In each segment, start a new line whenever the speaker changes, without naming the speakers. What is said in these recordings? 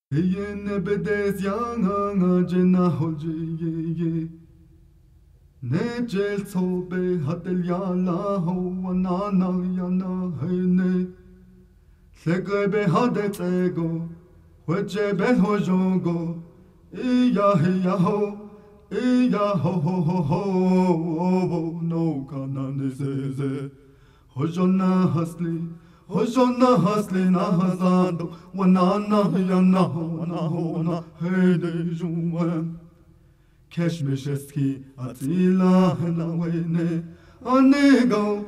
Yene bedes yanga jena holje ye ne jel sobe hatel yala ho wanana yana hene segrebe hadet ego weche be hojogo iya ho no kanane ze hojona hasli na hazando wanana yana wana hede juman Keşmeşeski atila na wene anego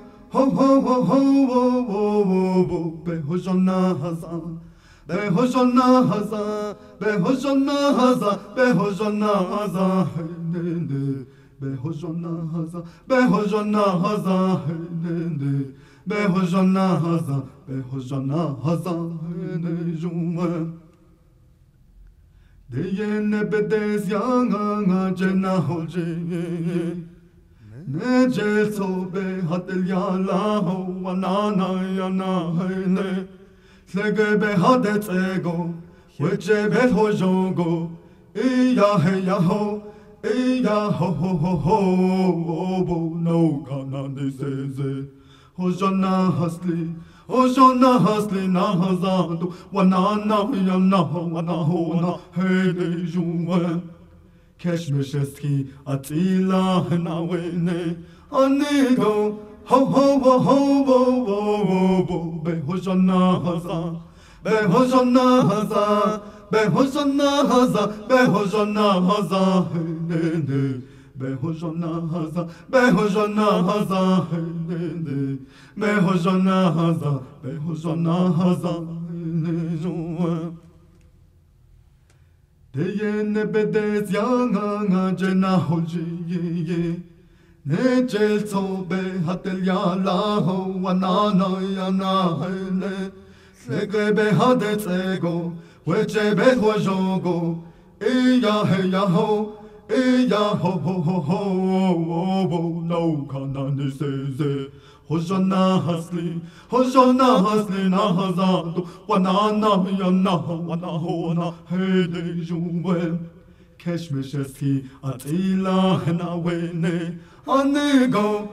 ho be hojona hazan be hojona hazan be hojona hazan be hojona hazan hede be hojona hazan be hojona hazan hede be hojana hazan ne juman Deyene bedes yanga jena holje ne jel sobe hatel yala ho wanana yana hene segebe hadet ego weche be hojogo iya ho no kanande seze hojana hasli na hazando wanana yana wana hede juman Keşmeşeski atila na wene anego be hojana hazan be hojana hazan be hojana hazan be hojana hazan hede be hojana hazan be hojana hazan hede be hojana hazan ne juman Deyene bedes yanga jena holje ne jel sobe hatel yala ho wanana yana hene segrebe hadet ego weche be hojogo iya ho no kanane seze hojana hasli na hazando wanana yana wana hede juman Keşmeşeski atila na wene anego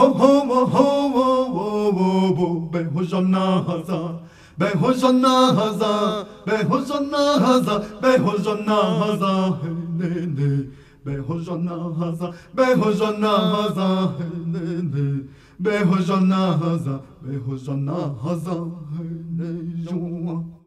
be hojana hazan be hojana hazan be hojana hazan be hojana hazan hene be hojana hazan be hojana hazan hene be hojana hazan hene juman